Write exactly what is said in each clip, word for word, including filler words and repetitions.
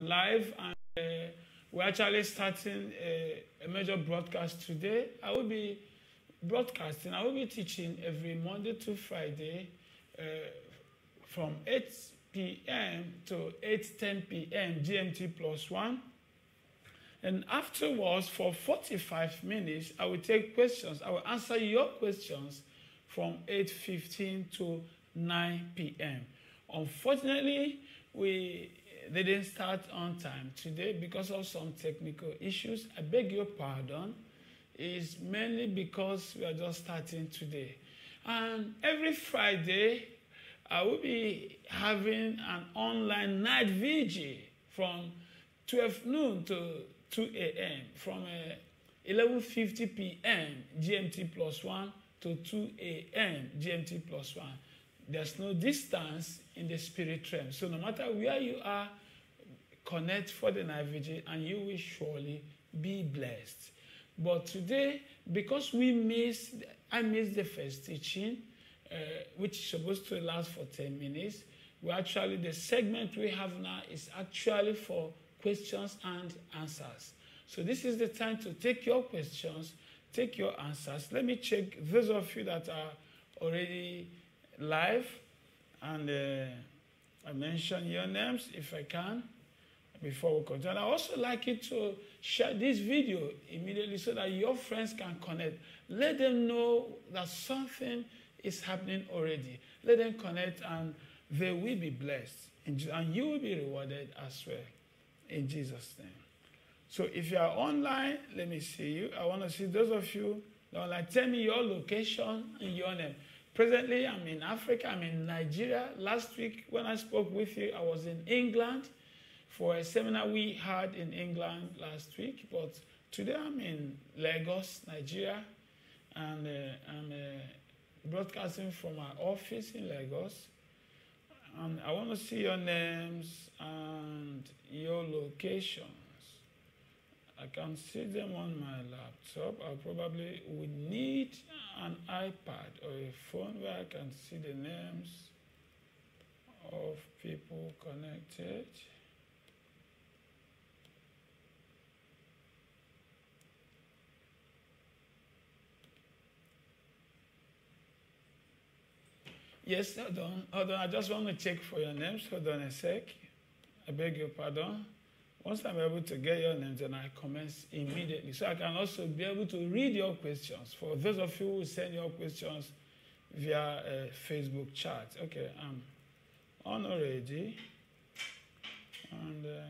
live, and uh, we're actually starting a, a major broadcast today. I will be broadcasting, I will be teaching every Monday to Friday uh, from eight p m to eight ten p m G M T plus one. And afterwards, for forty-five minutes, I will take questions. I will answer your questions from eight fifteen to nine p m Unfortunately, we didn't start on time today because of some technical issues. I beg your pardon. It's mainly because we are just starting today. And every Friday, I will be having an online night vigil from twelve noon to two a m from uh, eleven fifty p m G M T plus one to two a m G M T plus one. There's no distance in the spirit realm. So no matter where you are, connect for the night vigil and you will surely be blessed. But today, because we missed, I missed the first teaching, uh, which is supposed to last for ten minutes, we actually, the segment we have now is actually for questions and answers. So this is the time to take your questions, take your answers. Let me check those of you that are already live, and uh, I mention your names if I can before we continue. I also like you to share this video immediately so that your friends can connect. Let them know that something is happening already. Let them connect and they will be blessed, and you will be rewarded as well in Jesus' name. So if you are online, let me see you. I want to see those of you that are like, tell me your location and your name. Presently, I'm in Africa. I'm in Nigeria. Last week, when I spoke with you, I was in England for a seminar we had in England last week. But today, I'm in Lagos, Nigeria, and uh, I'm uh, broadcasting from my office in Lagos. And I want to see your names and your locations. I can see them on my laptop. I probably would need an iPad or a phone where I can see the names of people connected. Yes, hold on, hold on. I just want to check for your names. Hold on a sec. I beg your pardon. Once I'm able to get your names, then I commence immediately. So I can also be able to read your questions. For those of you who send your questions via a Facebook chat. Okay, I'm on already. And uh,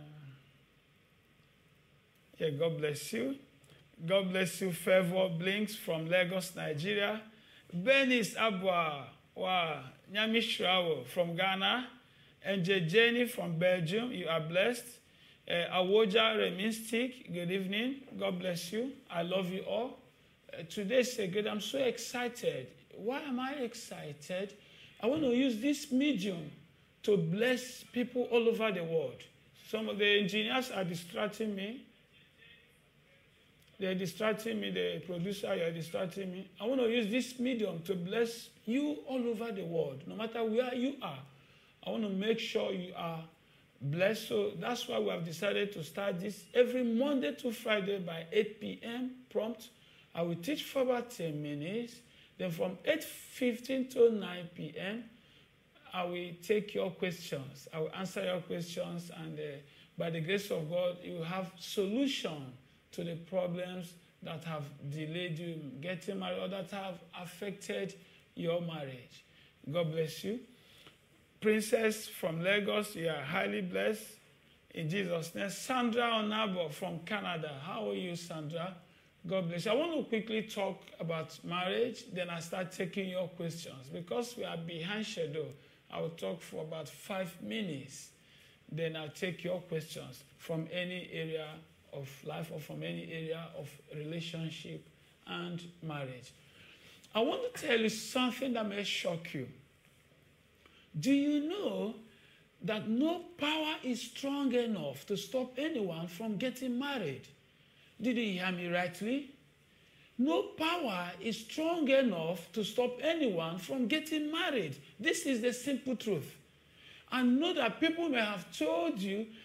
yeah, God bless you. God bless you. Favor Blinks from Lagos, Nigeria. Benis Abwa wa Nyamishrawo from Ghana. And Jenny from Belgium. You are blessed. Uh, Awoja Remistic, good evening. God bless you. I love you all. Uh, today's a good. I'm so excited. Why am I excited? I want to use this medium to bless people all over the world. Some of the engineers are distracting me. They're distracting me. The producer, you're distracting me. I want to use this medium to bless you all over the world. No matter where you are, I want to make sure you are blessed. So that's why we have decided to start this every Monday to Friday by eight p m prompt. I will teach for about ten minutes. Then from eight fifteen to nine p m I will take your questions. I will answer your questions, and uh, by the grace of God, you will have solution to the problems that have delayed you getting married or that have affected your marriage. God bless you. Princess from Lagos, you are highly blessed in Jesus' name. Sandra Onabo from Canada. How are you, Sandra? God bless you. I want to quickly talk about marriage, then I start taking your questions. Because we are behind schedule, I will talk for about five minutes. Then I'll take your questions from any area of life or from any area of relationship and marriage. I want to tell you something that may shock you. Do you know that no power is strong enough to stop anyone from getting married? Did you hear me rightly? No power is strong enough to stop anyone from getting married. This is the simple truth. And know that people may have told you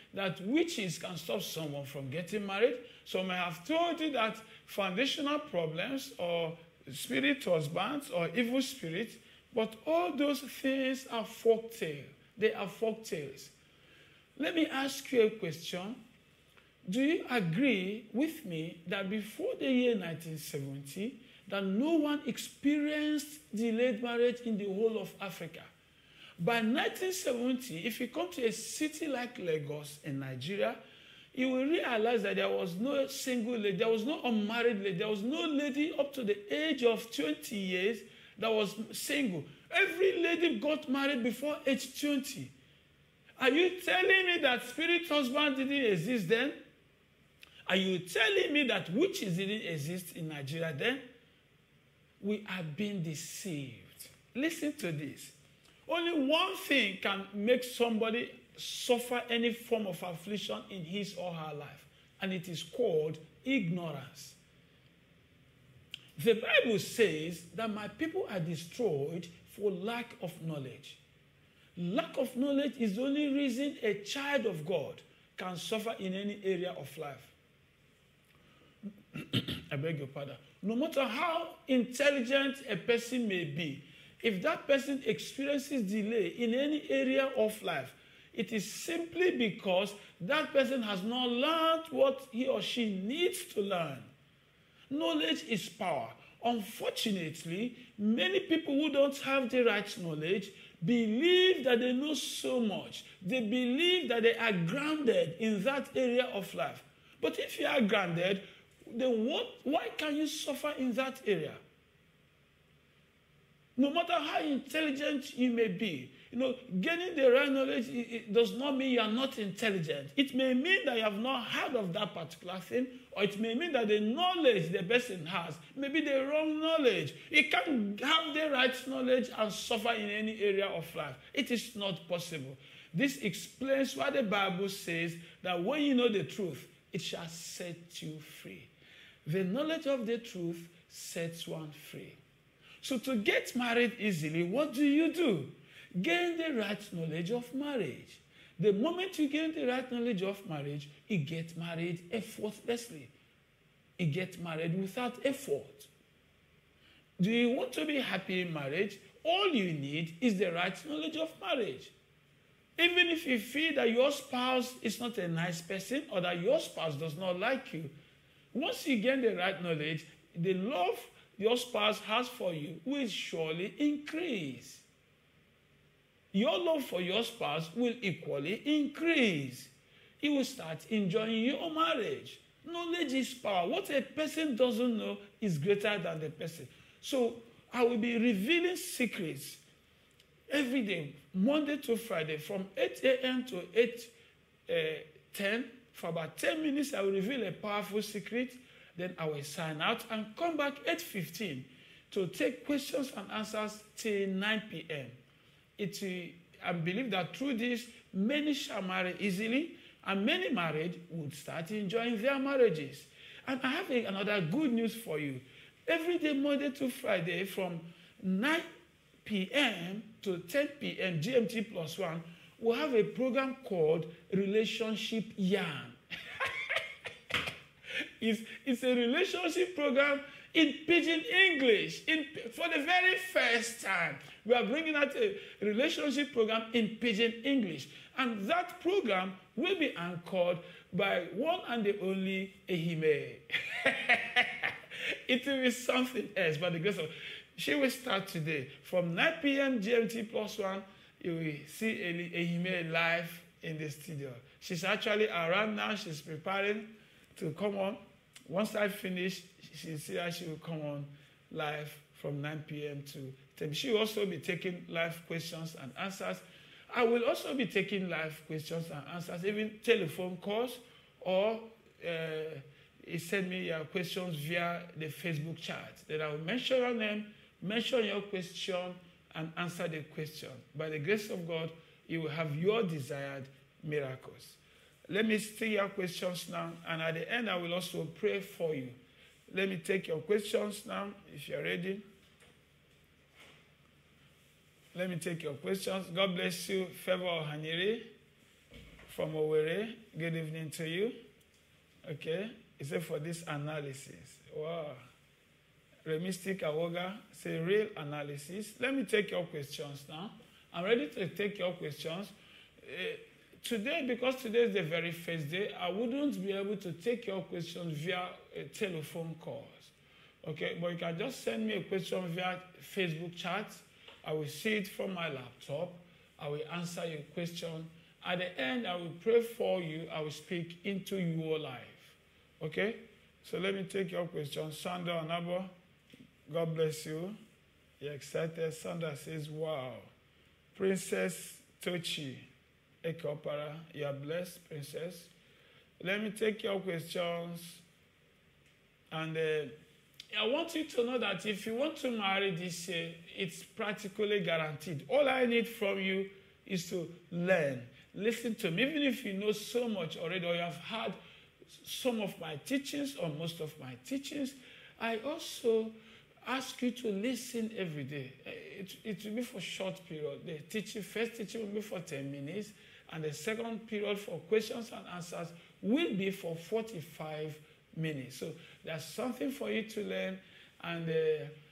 that witches can stop someone from getting married. Some may have told you that foundational problems or spirit husbands or evil spirits, but all those things are folk tales. They are folk tales. Let me ask you a question. Do you agree with me that before the year nineteen seventy, that no one experienced delayed marriage in the whole of Africa? By nineteen seventy, if you come to a city like Lagos in Nigeria, you will realize that there was no single lady, there was no unmarried lady, there was no lady up to the age of twenty years that was single. Every lady got married before age twenty. Are you telling me that spirit husband didn't exist then? Are you telling me that witches didn't exist in Nigeria then? We are being deceived. Listen to this. Only one thing can make somebody suffer any form of affliction in his or her life, and it is called ignorance. The Bible says that my people are destroyed for lack of knowledge. Lack of knowledge is the only reason a child of God can suffer in any area of life. I beg your pardon. No matter how intelligent a person may be, if that person experiences delay in any area of life, it is simply because that person has not learned what he or she needs to learn. Knowledge is power. Unfortunately, many people who don't have the right knowledge believe that they know so much. They believe that they are grounded in that area of life. But if you are grounded, then what, why can you suffer in that area? No matter how intelligent you may be, you know, gaining the right knowledge it, it does not mean you are not intelligent. It may mean that you have not heard of that particular thing, or it may mean that the knowledge the person has may be the wrong knowledge. You can't have the right knowledge and suffer in any area of life. It is not possible. This explains why the Bible says that when you know the truth, it shall set you free. The knowledge of the truth sets one free. So to get married easily, what do you do? Gain the right knowledge of marriage. The moment you gain the right knowledge of marriage, you get married effortlessly. You get married without effort. Do you want to be happy in marriage? All you need is the right knowledge of marriage. Even if you feel that your spouse is not a nice person or that your spouse does not like you, once you gain the right knowledge, the love your spouse has for you will surely increase. Your love for your spouse will equally increase. You will start enjoying your marriage. Knowledge is power. What a person doesn't know is greater than the person. So I will be revealing secrets every day, Monday to Friday, from eight a m to eight ten. For about ten minutes, I will reveal a powerful secret. Then I will sign out and come back eight fifteen to take questions and answers till nine p m It will, I believe that through this, many shall marry easily, and many married would start enjoying their marriages. And I have a, another good news for you. Every day, Monday to Friday, from nine p m to ten p m G M T plus one, we'll have a program called Relationship Yarn. It's, it's a relationship program in Pidgin English. In, for the very first time, we are bringing out a relationship program in Pidgin English. And that program will be anchored by one and the only Ehime. It will be something else, by the grace of God. She will start today. From nine p m G M T plus one, you will see Ehime live in the studio. She's actually around now. She's preparing to come on. Once I finish, she'll see how she will come on live from nine p m to ten. She will also be taking live questions and answers. I will also be taking live questions and answers, even telephone calls, or uh, send me your questions via the Facebook chat. Then I will mention your name, mention your question, and answer the question. By the grace of God, you will have your desired miracles. Let me see your questions now, and at the end, I will also pray for you. Let me take your questions now, if you're ready. Let me take your questions. God bless you, Favor Hanyere. from Owerri. Good evening to you. Okay. He said for this analysis. Wow. Remistic Awoga say real analysis. Let me take your questions now. I'm ready to take your questions. Uh, today, because today is the very first day, I wouldn't be able to take your questions via a telephone calls. Okay, but you can just send me a question via Facebook chat. I will see it from my laptop. I will answer your question. At the end, I will pray for you. I will speak into your life. Okay? So let me take your question. Sandra Onabo, God bless you. You're excited. Sandra says, wow. Princess Tochi Ekopara, you are blessed, Princess. Let me take your questions. And uh, I want you to know that if you want to marry this year, it's practically guaranteed. All I need from you is to learn. Listen to me. Even if you know so much already, or you have had some of my teachings or most of my teachings, I also ask you to listen every day. It, it will be for short period. The teaching, first teaching will be for ten minutes, and the second period for questions and answers will be for forty-five minutes. So there's something for you to learn, and uh,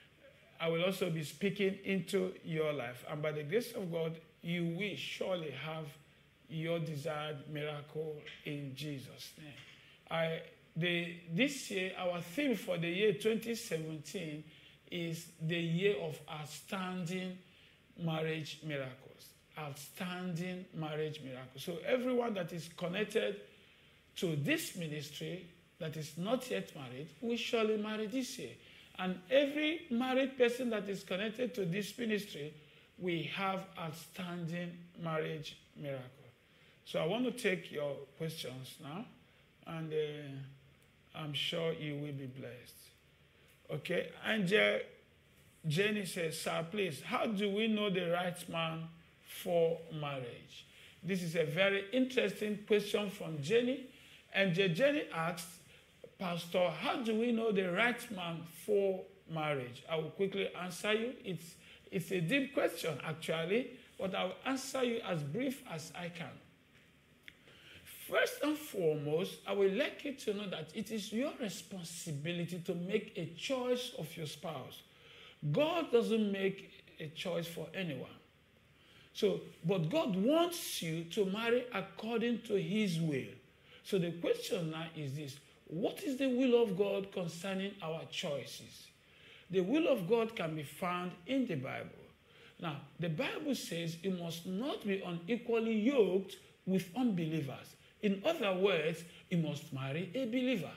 I will also be speaking into your life. And by the grace of God, you will surely have your desired miracle in Jesus' name. I, the, this year, our theme for the year twenty seventeen is the year of outstanding marriage miracles. Outstanding marriage miracles. So everyone that is connected to this ministry that is not yet married will surely marry this year. And every married person that is connected to this ministry, we have outstanding marriage miracle. So I want to take your questions now, and uh, I'm sure you will be blessed. Okay, Angel Jenny says, sir, please, how do we know the right man for marriage? This is a very interesting question from Jenny. And Jenny asks, Pastor, how do we know the right man for marriage? I will quickly answer you. It's, it's a deep question, actually, but I will answer you as brief as I can. First and foremost, I would like you to know that it is your responsibility to make a choice of your spouse. God doesn't make a choice for anyone. So, but God wants you to marry according to his will. So the question now is this: what is the will of God concerning our choices? The will of God can be found in the Bible. Now, the Bible says you must not be unequally yoked with unbelievers. In other words, you must marry a believer.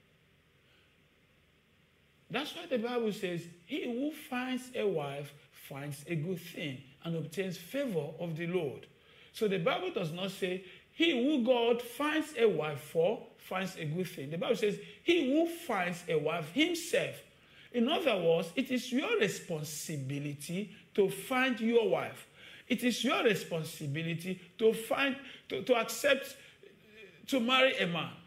That's why the Bible says, he who finds a wife finds a good thing and obtains favor of the Lord. So the Bible does not say, he who God finds a wife for finds a good thing. The Bible says, he who finds a wife himself. In other words, it is your responsibility to find your wife. It is your responsibility to find, to, to accept, to marry a man.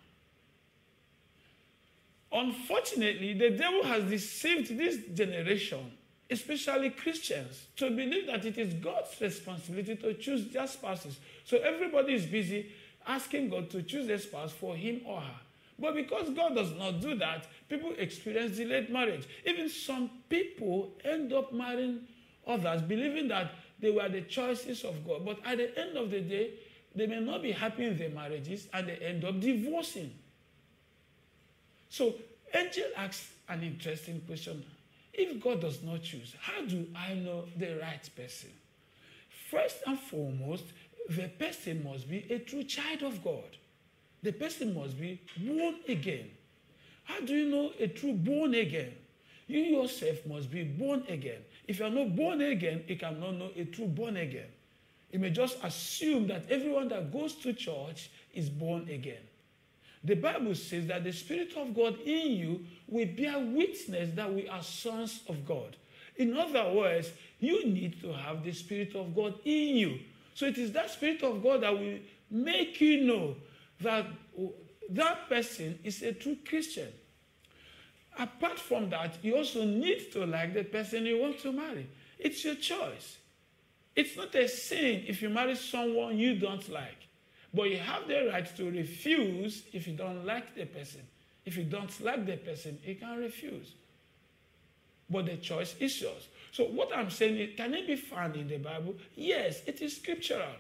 Unfortunately, the devil has deceived this generation, especially Christians, to believe that it is God's responsibility to choose their spouses. So everybody is busy asking God to choose a spouse for him or her. But because God does not do that, people experience delayed marriage. Even some people end up marrying others, believing that they were the choices of God. But at the end of the day, they may not be happy in their marriages, and they end up divorcing. So, Angel asks an interesting question. If God does not choose, how do I know the right person? First and foremost, the person must be a true child of God. The person must be born again. How do you know a true born again? You yourself must be born again. If you are not born again, you cannot know a true born again. You may just assume that everyone that goes to church is born again. The Bible says that the Spirit of God in you will bear witness that we are sons of God. In other words, you need to have the Spirit of God in you. So it is that Spirit of God that will make you know that that person is a true Christian. Apart from that, you also need to like the person you want to marry. It's your choice. It's not a sin if you marry someone you don't like. But you have the right to refuse if you don't like the person. If you don't like the person, you can refuse. But the choice is yours. So what I'm saying is, can it be found in the Bible? Yes, it is scriptural.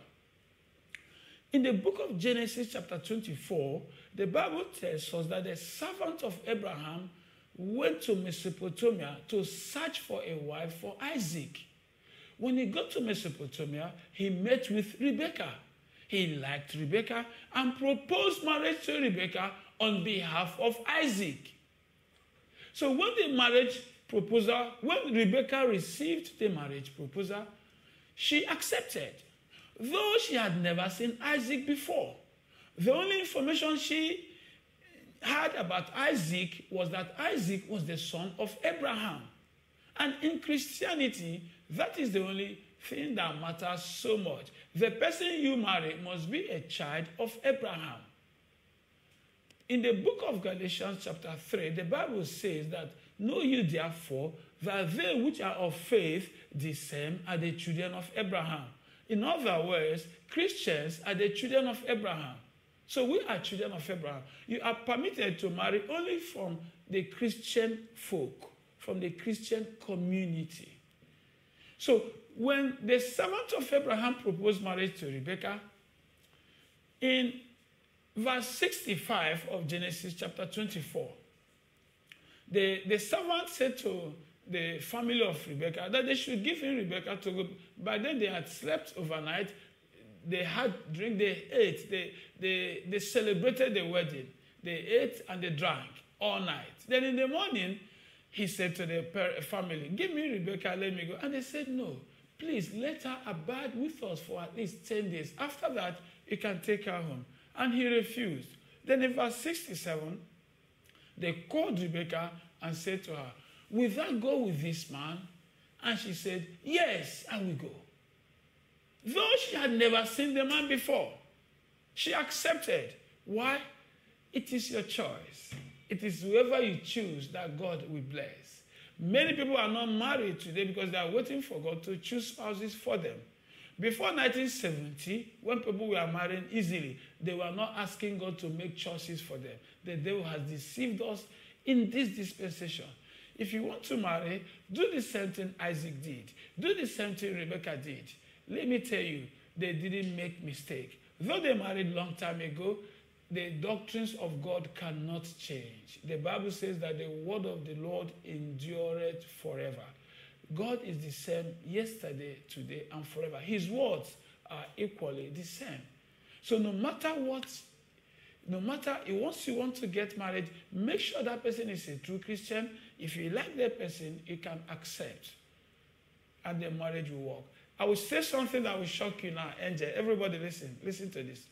In the book of Genesis chapter twenty-four, the Bible tells us that the servant of Abraham went to Mesopotamia to search for a wife for Isaac. When he got to Mesopotamia, he met with Rebekah. He liked Rebekah and proposed marriage to Rebekah on behalf of Isaac. So when the marriage proposal, when Rebekah received the marriage proposal, she accepted, though she had never seen Isaac before. The only information she had about Isaac was that Isaac was the son of Abraham. And in Christianity, that is the only thing that matters so much. The person you marry must be a child of Abraham. In the book of Galatians chapter three, the Bible says that, know you therefore that they which are of faith, the same are the children of Abraham. In other words, Christians are the children of Abraham. So we are children of Abraham. You are permitted to marry only from the Christian folk, from the Christian community. So when the servant of Abraham proposed marriage to Rebekah, in verse sixty-five of Genesis chapter twenty-four, the, the servant said to the family of Rebekah that they should give him Rebekah to go. By then they had slept overnight. They had drink, they ate, they, they, they celebrated the wedding. They ate and they drank all night. Then in the morning, he said to the family, give me Rebekah, let me go. And they said, no, please let her abide with us for at least ten days. After that, you can take her home. And he refused. Then in verse sixty-seven, they called Rebekah and said to her, will thou go with this man? And she said, yes, I will go. Though she had never seen the man before, she accepted. Why? It is your choice. It is whoever you choose that God will bless. Many people are not married today because they are waiting for God to choose spouses for them. Before nineteen seventy, when people were marrying easily, they were not asking God to make choices for them. The devil has deceived us in this dispensation. If you want to marry, do the same thing Isaac did. Do the same thing Rebekah did. Let me tell you, they didn't make mistake. Though they married long time ago, the doctrines of God cannot change. The Bible says that the word of the Lord endureth forever. God is the same yesterday, today, and forever. His words are equally the same. So no matter what, no matter, once you want to get married, make sure that person is a true Christian. If you like that person, you can accept, and the marriage will work. I will say something that will shock you now, Angel. Everybody listen. Listen to this.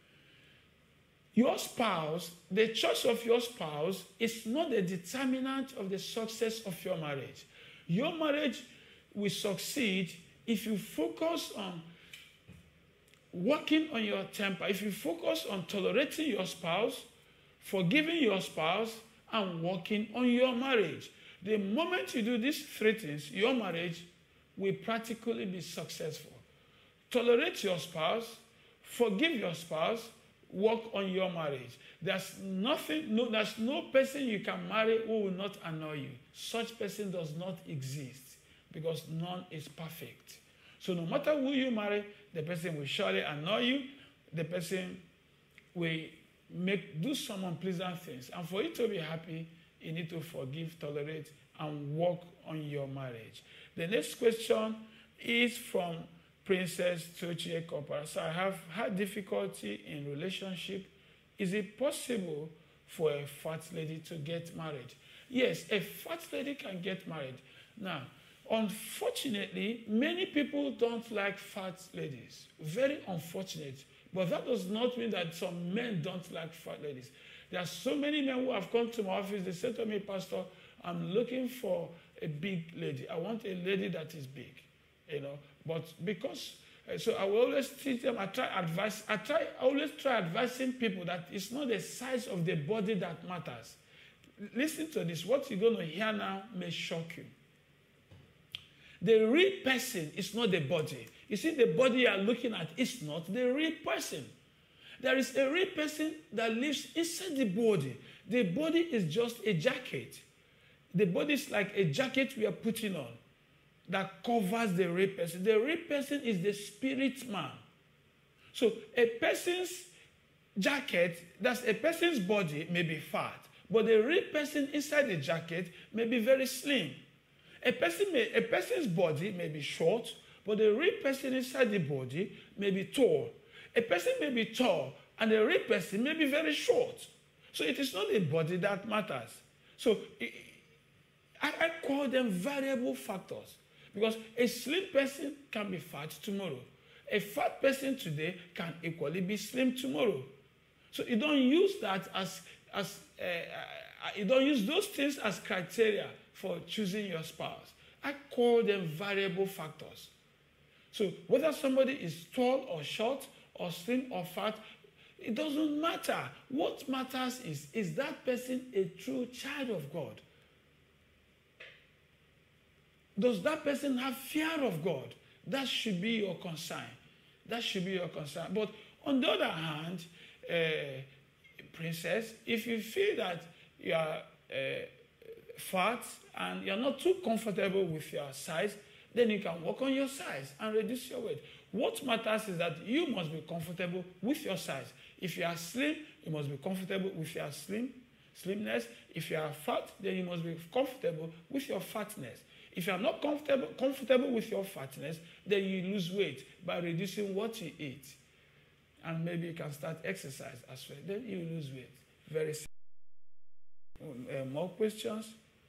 Your spouse, the choice of your spouse is not the determinant of the success of your marriage. Your marriage will succeed if you focus on working on your temper, if you focus on tolerating your spouse, forgiving your spouse, and working on your marriage. The moment you do these three things, your marriage will practically be successful. Tolerate your spouse, forgive your spouse, work on your marriage. There's nothing, no, there's no person you can marry who will not annoy you. Such person does not exist because none is perfect. So no matter who you marry, the person will surely annoy you. The person will make do some unpleasant things. And for you to be happy, you need to forgive, tolerate, and work on your marriage. The next question is from Princess Tochie Copper. So I have had difficulty in relationship. Is it possible for a fat lady to get married? Yes, a fat lady can get married. Now, unfortunately, many people don't like fat ladies. Very unfortunate. But that does not mean that some men don't like fat ladies. There are so many men who have come to my office. They said to me, Pastor, I'm looking for a big lady. I want a lady that is big, you know. But because, uh, so I will always teach them, I try advice, I try, I always try advising people that it's not the size of the body that matters. Listen to this. What you're going to hear now may shock you. The real person is not the body. You see, the body you are looking at is not the real person. there is a real person that lives inside the body. The body is just a jacket. The body is like a jacket we are putting on that covers the real person. The real person is the spirit man. So a person's jacket, that's a person's body may be fat, but the real person inside the jacket may be very slim. A person may, a person's body may be short, but the real person inside the body may be tall. A person may be tall, and the real person may be very short. So it is not the body that matters. So I, I call them variable factors, because a slim person can be fat tomorrow. A fat person today can equally be slim tomorrow. So you don't use that as, as uh, uh, you don't use those things as criteria for choosing your spouse. I call them variable factors. So whether somebody is tall or short or slim or fat, it doesn't matter. What matters is, is that person a true child of God? Does that person have fear of God? That should be your concern. That should be your concern. But on the other hand, uh, princess, if you feel that you are uh, fat and you're not too comfortable with your size, then you can work on your size and reduce your weight. What matters is that you must be comfortable with your size. If you are slim, you must be comfortable with your slim, slimness. If you are fat, then you must be comfortable with your fatness. If you are not comfortable, comfortable with your fatness, then you lose weight by reducing what you eat. And maybe you can start exercise as well. Then you lose weight. Very simple. Uh, more questions?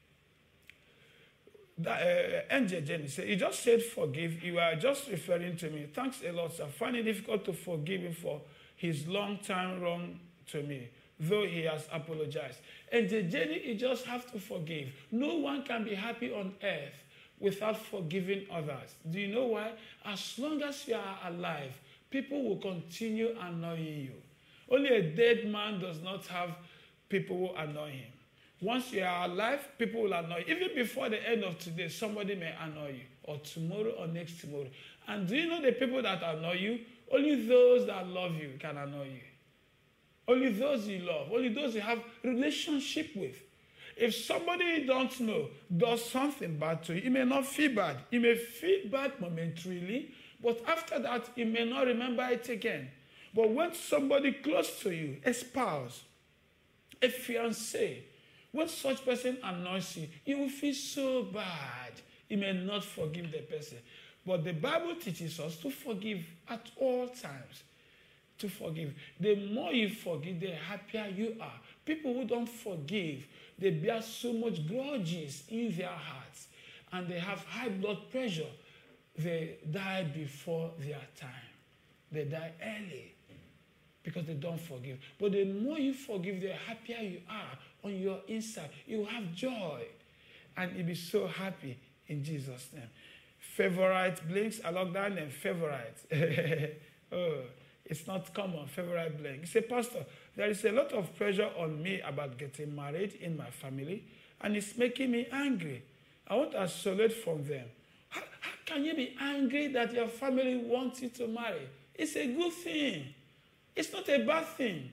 That, uh, N J Jenny said, you just said forgive. You are just referring to me. Thanks a lot, sir. I find it difficult to forgive him for his long-time wrong to me, though he has apologized. And the Jenny, you just have to forgive. No one can be happy on earth without forgiving others. Do you know why? As long as you are alive, people will continue annoying you. Only a dead man does not have people who annoy him. Once you are alive, people will annoy you. Even before the end of today, somebody may annoy you, or tomorrow or next tomorrow. And do you know the people that annoy you? Only those that love you can annoy you. Only those you love, only those you have relationship with. If somebody you don't know does something bad to you, you may not feel bad. You may feel bad momentarily, but after that, you may not remember it again. But when somebody close to you, a spouse, a fiancé, when such person annoys you, you will feel so bad. You may not forgive the person. But the Bible teaches us to forgive at all times. To forgive. The more you forgive, the happier you are. People who don't forgive, they bear so much grudges in their hearts, and they have high blood pressure. They die before their time. They die early because they don't forgive. But the more you forgive, the happier you are on your inside. You have joy, and you'll be so happy in Jesus' name. Favorite blinks, I love that name, favorite. Oh. It's not common, favorite blank. He said, Pastor, there is a lot of pressure on me about getting married in my family, and it's making me angry. I want to isolate from them. How, how can you be angry that your family wants you to marry? It's a good thing. It's not a bad thing.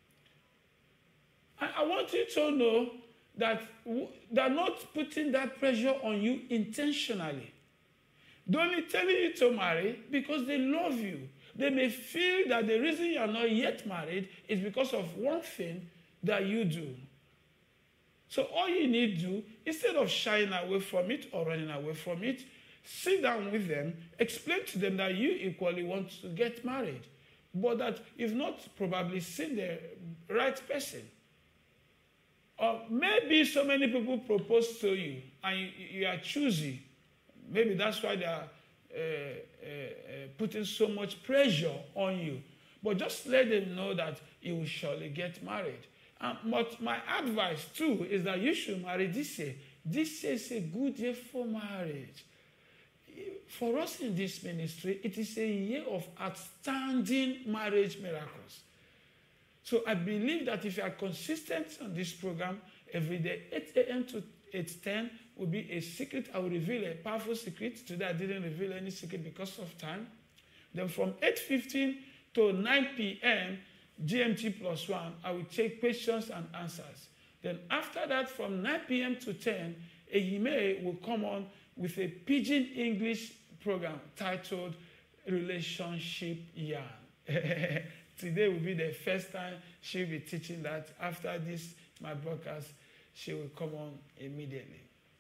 I, I want you to know that they're not putting that pressure on you intentionally. They're only telling you to marry because they love you. They may feel that the reason you are not yet married is because of one thing that you do. So all you need to do, instead of shying away from it or running away from it, sit down with them, explain to them that you equally want to get married, but that you've not probably seen the right person. Or maybe so many people propose to you and you, you are choosy. Maybe that's why they are Uh, uh, uh, putting so much pressure on you. But just let them know that you will surely get married. Um, but my advice too is that you should marry this year. This year is a good year for marriage. For us in this ministry, it is a year of outstanding marriage miracles. So I believe that if you are consistent on this program every day, eight a m to eight ten will be a secret. I will reveal a powerful secret. Today I didn't reveal any secret because of time. Then from eight fifteen to nine p m, G M T plus one, I will take questions and answers. Then after that, from nine p m to ten, Ehime will come on with a Pidgin English program titled Relationship Yarn. Today will be the first time she'll be teaching that. After this, my broadcast, she will come on immediately.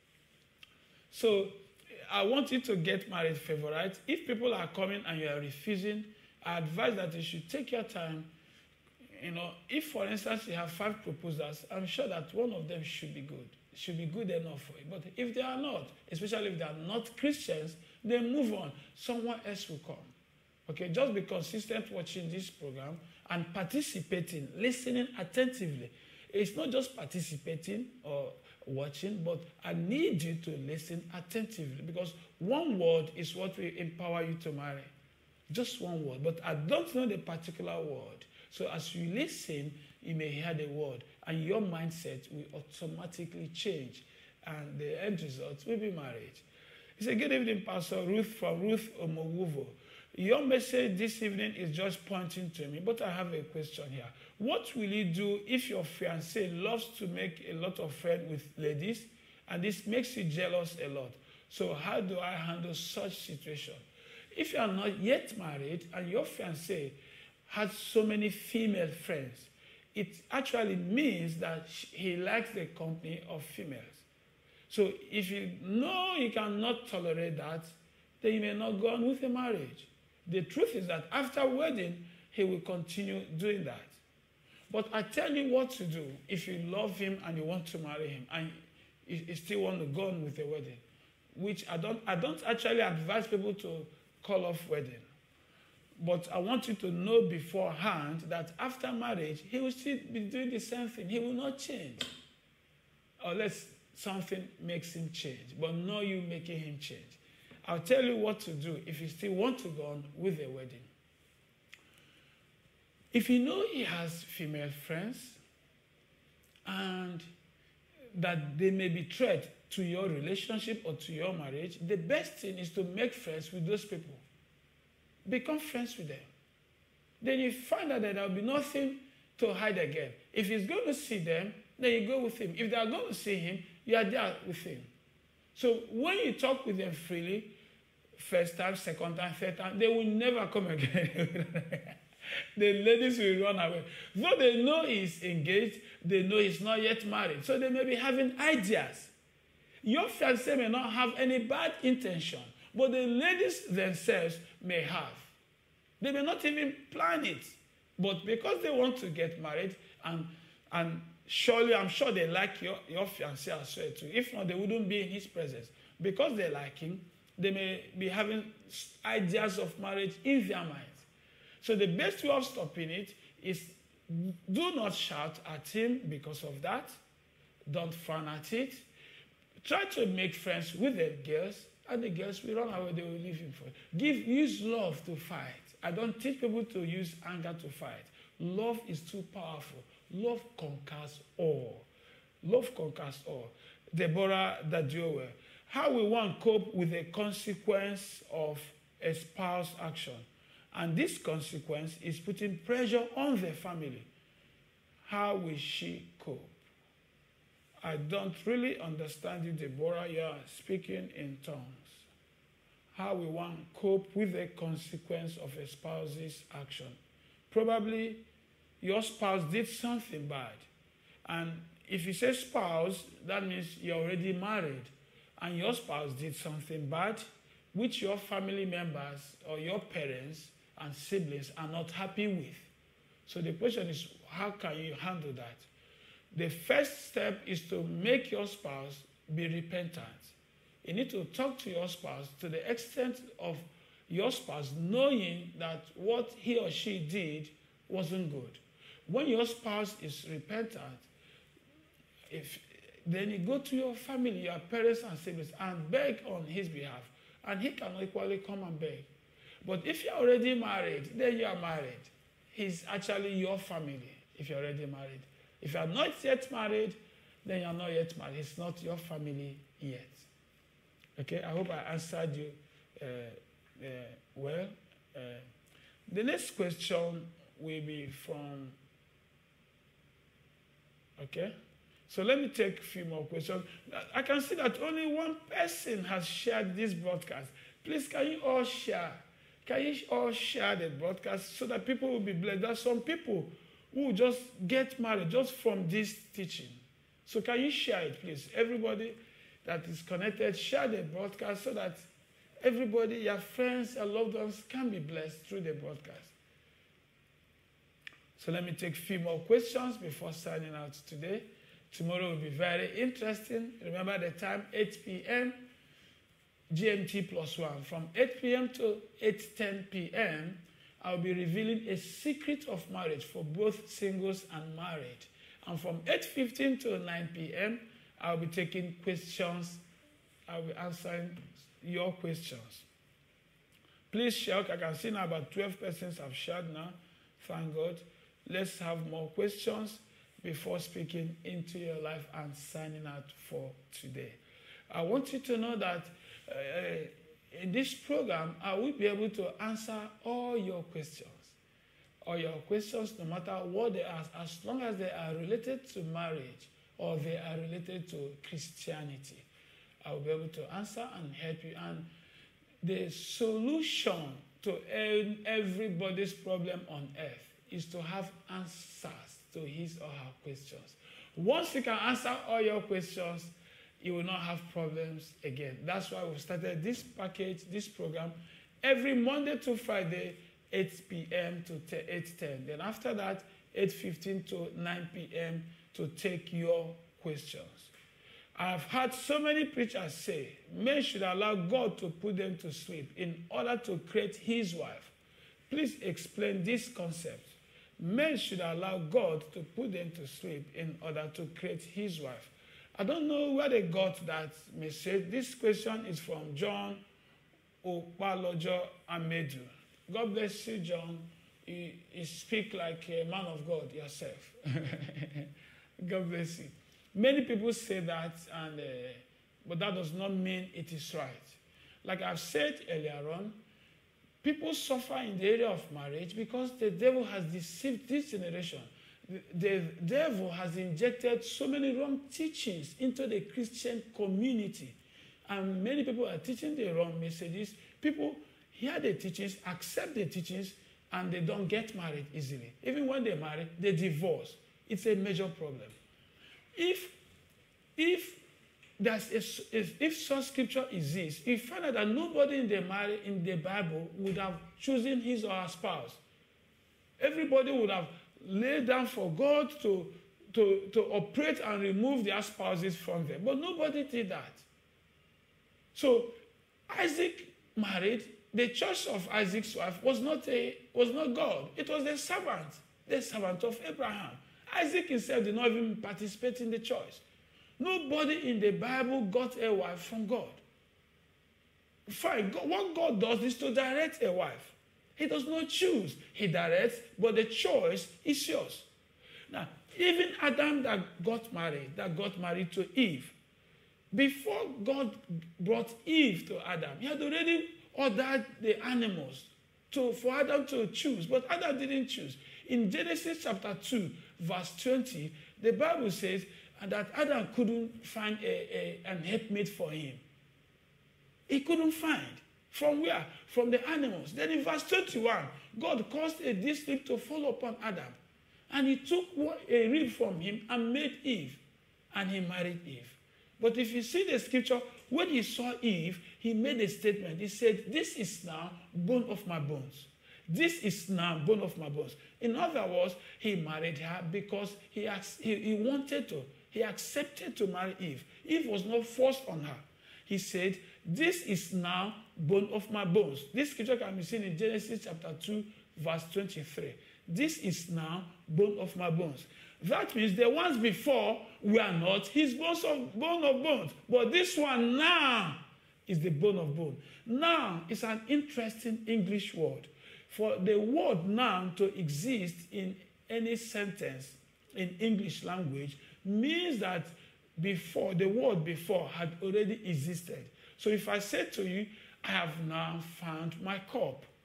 So I want you to get married favorite. If people are coming and you are refusing, I advise that you should take your time. You know, if for instance you have five proposals, I'm sure that one of them should be good. Should be good enough for you. But if they are not, especially if they are not Christians, then move on. Someone else will come. Okay, just be consistent watching this program and participating, listening attentively. It's not just participating or watching, but I need you to listen attentively, because one word is what will empower you to marry. Just one word. But I don't know the particular word. So as you listen, you may hear the word, and your mindset will automatically change, and the end result will be marriage. It's a good evening, Pastor Ruth from Ruth Omowuvo. Your message this evening is just pointing to me, but I have a question here. What will you do if your fiancé loves to make a lot of friends with ladies, and this makes you jealous a lot? So how do I handle such situation? If you are not yet married and your fiancé has so many female friends, it actually means that he likes the company of females. So if you know you cannot tolerate that, then you may not go on with a marriage. The truth is that after wedding, he will continue doing that. But I tell you what to do if you love him and you want to marry him and you still want to go on with the wedding, which I don't, I don't actually advise people to call off wedding. But I want you to know beforehand that after marriage, he will still be doing the same thing. He will not change. Unless something makes him change, but not you making him change. I'll tell you what to do if you still want to go on with the wedding. If you know he has female friends and that they may be threat to your relationship or to your marriage, the best thing is to make friends with those people. Become friends with them. Then you find out that there will be nothing to hide again. If he's going to see them, then you go with him. If they are going to see him, you are there with him. So when you talk with them freely, first time, second time, third time, they will never come again. The ladies will run away. Though they know he's engaged, they know he's not yet married. So they may be having ideas. Your fiancé may not have any bad intention, but the ladies themselves may have. They may not even plan it. But because they want to get married, and, and surely I'm sure they like your, your fiancé as well too. If not, they wouldn't be in his presence. Because they like him, they may be having ideas of marriage in their minds. So the best way of stopping it is do not shout at him because of that. Don't frown at it. Try to make friends with the girls, and the girls will run away. They will leave him for it. Give, use love to fight. I don't teach people to use anger to fight. Love is too powerful. Love conquers all. Love conquers all. Deborah Dadiowe. How will one cope with the consequence of a spouse action? And this consequence is putting pressure on the family. How will she cope? I don't really understand you, Deborah. You are speaking in tongues. How will one cope with the consequence of a spouse's action? Probably your spouse did something bad. And if you say spouse, that means you're already married. And your spouse did something bad, which your family members or your parents and siblings are not happy with. So the question is, how can you handle that? The first step is to make your spouse be repentant. You need to talk to your spouse to the extent of your spouse knowing that what he or she did wasn't good. When your spouse is repentant, if, then you go to your family, your parents and siblings, and beg on his behalf. And he can equally come and beg. But if you're already married, then you are married. He's actually your family if you're already married. If you're not yet married, then you're not yet married. It's not your family yet. Okay, I hope I answered you uh, uh, well. Uh, the next question will be from, okay? So let me take a few more questions. I can see that only one person has shared this broadcast. Please, can you all share? Can you all share the broadcast so that people will be blessed? There are some people who just get married just from this teaching. So can you share it, please? Everybody that is connected, share the broadcast so that everybody, your friends, your loved ones can be blessed through the broadcast. So let me take a few more questions before signing out today. Tomorrow will be very interesting. Remember the time, eight p m G M T plus one. From eight p m to eight ten p m, I'll be revealing a secret of marriage for both singles and married. And from eight fifteen to nine p m, I'll be taking questions. I'll be answering your questions. Please share. I can see now about twelve persons have shared now. Thank God. Let's have more questions before speaking into your life and signing out for today. I want you to know that uh, in this program, I will be able to answer all your questions. All your questions, no matter what they are, as long as they are related to marriage or they are related to Christianity. I will be able to answer and help you. And the solution to everybody's problem on earth is to have answers to his or her questions. Once you can answer all your questions, you will not have problems again. That's why we started this package, this program, every Monday to Friday, eight p m to eight ten. Then after that, eight fifteen to nine p m to take your questions. I've heard so many preachers say, men should allow God to put them to sleep in order to create his wife. Please explain this concept. Men should allow God to put them to sleep in order to create his wife. I don't know where they got that message. This question is from John Opalojo Amedu. God bless you, John. You, you speak like a man of God yourself. God bless you. Many people say that, and uh, but that does not mean it is right. Like I've said earlier on, people suffer in the area of marriage because the devil has deceived this generation. The, the devil has injected so many wrong teachings into the Christian community. And many people are teaching the wrong messages. People hear the teachings, accept the teachings, and they don't get married easily. Even when they marry, they divorce. It's a major problem. If, if, there's a, if, if such scripture exists, you find out that nobody in the, marriage, in the Bible would have chosen his or her spouse. Everybody would have laid down for God to, to, to operate and remove their spouses from them. But nobody did that. So Isaac married. The choice of Isaac's wife was not, a, was not God. It was the servant, the servant of Abraham. Isaac himself did not even participate in the choice. Nobody in the Bible got a wife from God. Fine, God, what God does is to direct a wife. He does not choose. He directs, but the choice is yours. Now, even Adam that got married, that got married to Eve, before God brought Eve to Adam, he had already ordered the animals to, for Adam to choose, but Adam didn't choose. In Genesis chapter two, verse twenty, the Bible says that Adam couldn't find a, a, an helpmate for him. He couldn't find. From where? From the animals. Then in verse twenty-one, God caused a disease to fall upon Adam. And he took a rib from him and made Eve. And he married Eve. But if you see the scripture, when he saw Eve, he made a statement. He said, this is now bone of my bones. This is now bone of my bones. In other words, he married her because he, he, he wanted to. He accepted to marry Eve. Eve was not forced on her. He said, this is now bone of my bones. This scripture can be seen in Genesis chapter two, verse twenty-three. This is now bone of my bones. That means the ones before were not his bones of bone of bones. But this one now is the bone of bone. Now is an interesting English word. For the word now to exist in any sentence in English language means that before, the word before had already existed. So if I say to you, I have now found my cup,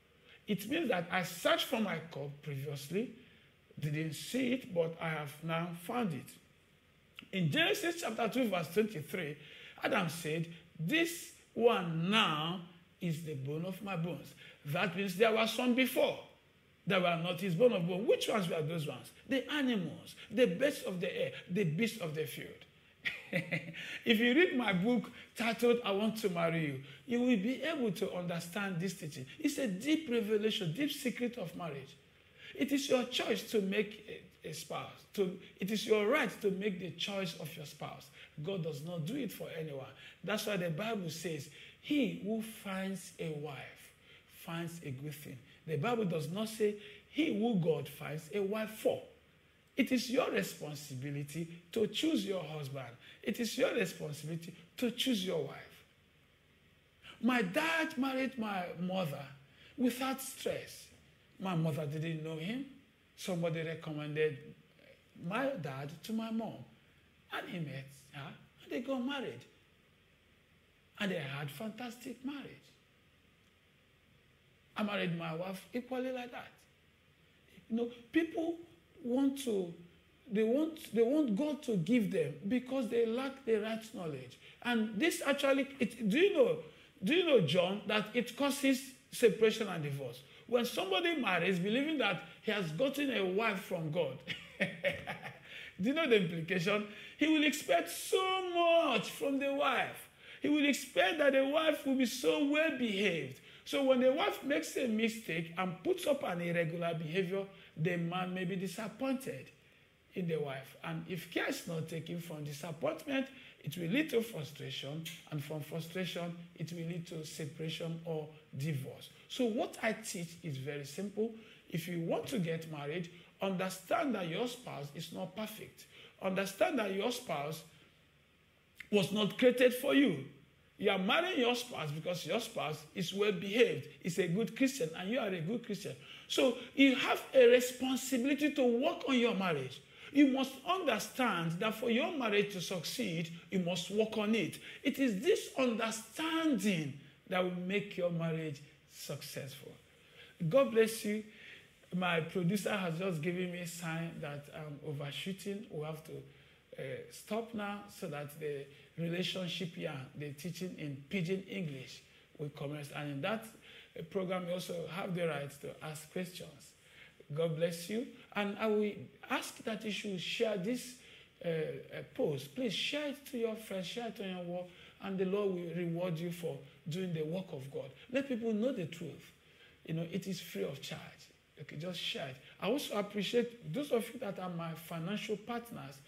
It means that I searched for my cup previously, didn't see it, but I have now found it. In Genesis chapter two, verse twenty-three, Adam said, this one now is the bone of my bones. That means there were some before that were not his bone of bone. Which ones were those ones? The animals, the birds of the air, the beasts of the field. If you read my book titled, I Want to Marry You, you will be able to understand this teaching. It's a deep revelation, deep secret of marriage. It is your choice to make a, a spouse. To, it is your right to make the choice of your spouse. God does not do it for anyone. That's why the Bible says, he who finds a wife finds a good thing. The Bible does not say, he who God finds a wife for. It is your responsibility to choose your husband. It is your responsibility to choose your wife. My dad married my mother without stress. My mother didn't know him. Somebody recommended my dad to my mom. And he met her, and they got married. And they had fantastic marriage. I married my wife equally like that. You know, people want to, they want, they want God to give them because they lack the right knowledge. And this actually, it, do you know, do you know, John, that it causes separation and divorce? When somebody marries believing that he has gotten a wife from God, do you know the implication? He will expect so much from the wife. He will expect that the wife will be so well behaved. So when the wife makes a mistake and puts up an irregular behavior, the man may be disappointed in the wife. And if care is not taken, from disappointment, it will lead to frustration. And from frustration, it will lead to separation or divorce. So what I teach is very simple. If you want to get married, understand that your spouse is not perfect. Understand that your spouse was not created for you. You are marrying your spouse because your spouse is well behaved, is a good Christian, and you are a good Christian. So you have a responsibility to work on your marriage. You must understand that for your marriage to succeed, you must work on it. It is this understanding that will make your marriage successful. God bless you. My producer has just given me a sign that I'm overshooting. We have to uh, stop now so that the relationship yarn, the teaching in Pidgin English, will commence. And in that uh, program, you also have the right to ask questions. God bless you. And I will ask that you should share this uh, uh, post. Please share it to your friends, share it on your wall, and the Lord will reward you for doing the work of God. Let people know the truth. You know, it is free of charge. Okay, just share it. I also appreciate those of you that are my financial partners.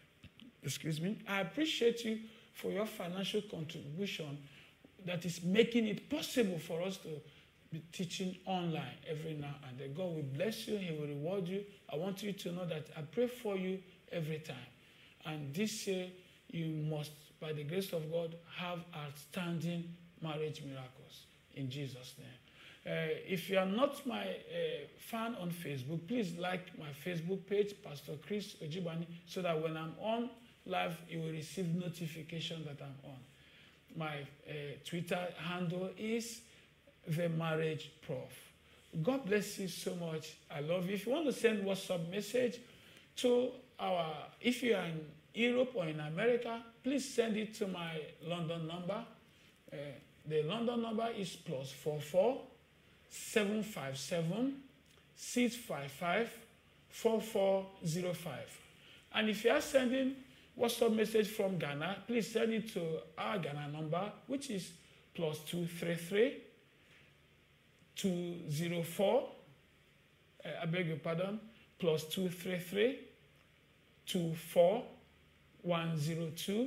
Excuse me. I appreciate you for your financial contribution that is making it possible for us to be teaching online every now and then. God will bless you. He will reward you. I want you to know that I pray for you every time. And this year, you must, by the grace of God, have outstanding marriage miracles. In Jesus' name. Uh, if you are not my uh, fan on Facebook, please like my Facebook page, Pastor Chris Ojibani, so that when I'm on live, you will receive notification that I'm on. My uh, Twitter handle is The Marriage Prof. God bless you so much. I love you. If you want to send WhatsApp message to our, if you are in Europe or in America, please send it to my London number. Uh, the London number is plus four four seven five seven six five five four four zero five. And if you are sending WhatsApp message from Ghana, please send it to our Ghana number, which is plus two three three two zero four. Uh, I beg your pardon. Plus two three three two four one zero two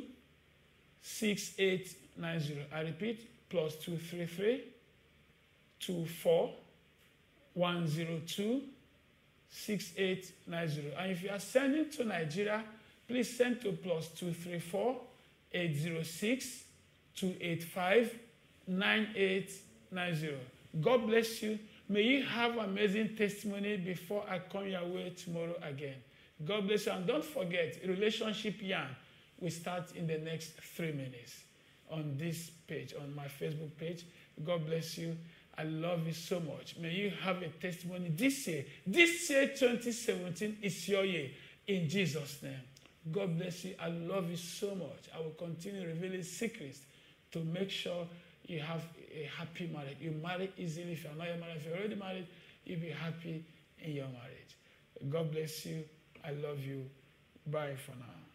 six eight nine zero. I repeat, plus two three three two four one zero two six eight nine zero. And if you are sending to Nigeria, please send to plus two three four eight zero six two eight five nine eight nine zero. God bless you. May you have amazing testimony before I come your way tomorrow again. God bless you. And don't forget, Relationship Yarn will start in the next three minutes on this page, on my Facebook page. God bless you. I love you so much. May you have a testimony this year. This year, twenty seventeen, is your year. In Jesus' name. God bless you. I love you so much. I will continue revealing secrets to make sure you have a happy marriage. You marry easily. If you're not married, if you're already married, you'll be happy in your marriage. God bless you. I love you. Bye for now.